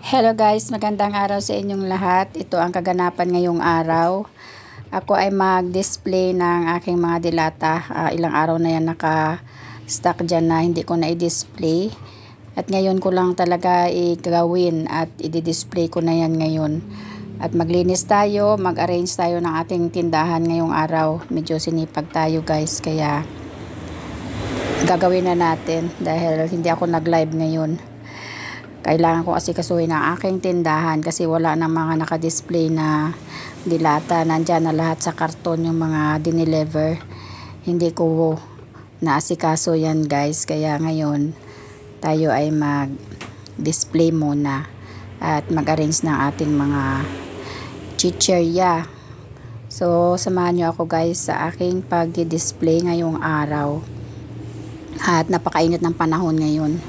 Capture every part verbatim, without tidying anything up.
Hello guys, magandang araw sa inyong lahat. Ito ang kaganapan ngayong araw. Ako ay mag-display ng aking mga dilata. Uh, ilang araw na yan naka-stock dyan na hindi ko na i-display. At ngayon ko lang talaga i-gawin at i-display ko na yan ngayon. At maglinis tayo, mag-arrange tayo ng ating tindahan ngayong araw. Medyo sinipag tayo guys, kaya gagawin na natin dahil hindi ako nag-live ngayon. Kailangan ko kasi kasuhin ang aking tindahan kasi wala na mga naka-display na dilata. Nandyan na lahat sa karton yung mga dineliver. Hindi ko naasikaso yan guys. Kaya ngayon tayo ay mag-display muna at mag-arrange ng ating mga chicherya. So samahan nyo ako guys sa aking pag-display ngayong araw. At napakainit ng panahon ngayon.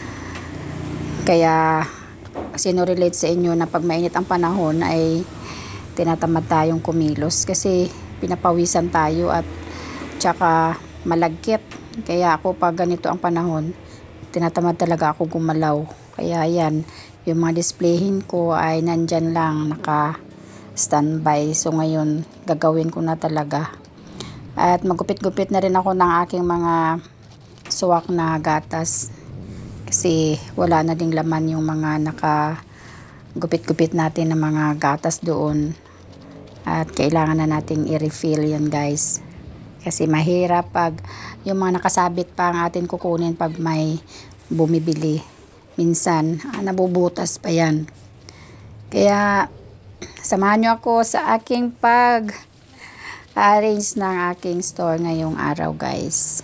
Kaya sino relate sa inyo na pag mainit ang panahon ay tinatamad tayong kumilos kasi pinapawisan tayo at tsaka malagkit. Kaya ako pag ganito ang panahon, tinatamad talaga ako gumalaw. Kaya yan, yung mga displayhin ko ay nandyan lang, naka standby. So ngayon gagawin ko na talaga. At magupit-gupit na rin ako ng aking mga suwak na gatas. Kasi wala na ding laman yung mga naka gupit-gupit natin ng mga gatas doon. At kailangan na nating i-refill yan guys. Kasi mahirap pag yung mga nakasabit pa ang atin kukunin pag may bumibili. Minsan ah, nabubutas pa yan. Kaya samahan nyo ako sa aking pag-arrange ng aking store ngayong araw guys.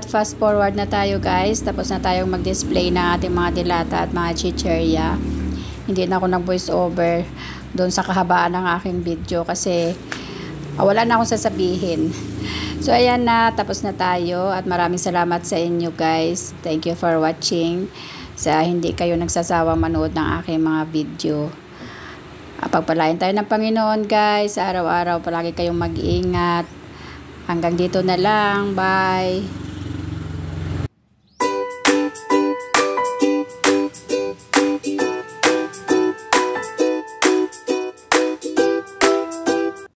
at fast forward na tayo guys. Tapos na tayong mag-display ng ating mga dilata at mga chicherya. Hindi na ako nag-voice over doon sa kahabaan ng aking video kasi ah, wala na akong sasabihin. So ayan na, tapos na tayo at maraming salamat sa inyo guys. Thank you for watching. Sa hindi kayo nagsasawang manood ng aking mga video. Pagpalain tayo ng Panginoon guys. Araw-araw palagi kayong mag-iingat. Hanggang dito na lang. Bye!